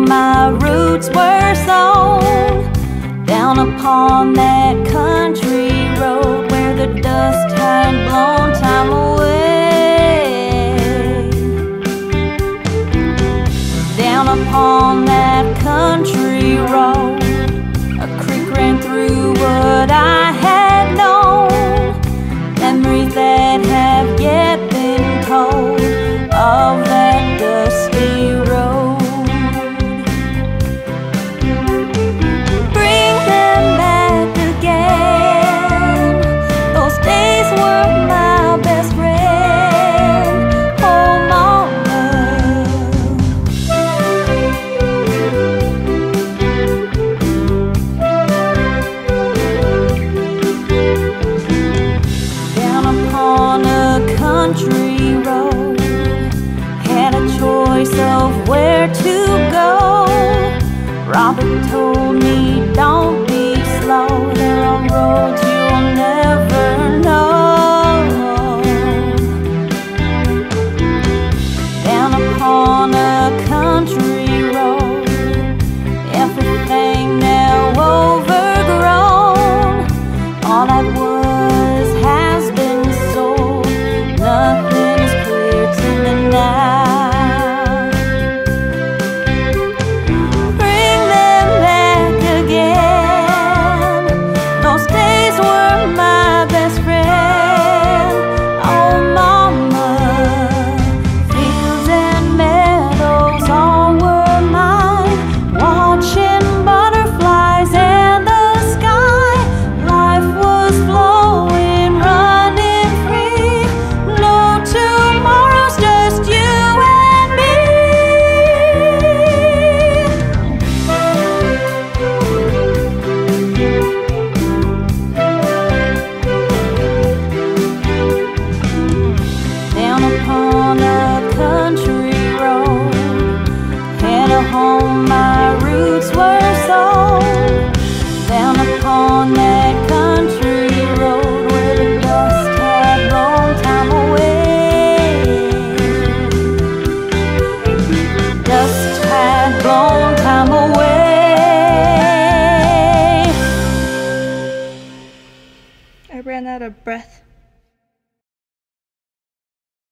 my roots were sown, down upon that country road where the dust had blown time away. Down upon that country road, a creek ran through what I had known, memories that have yet been told of that dusty road. Bring them back again, those days were my best friend. Oh, mama, down upon a country road, had a choice of where to go. Robert told me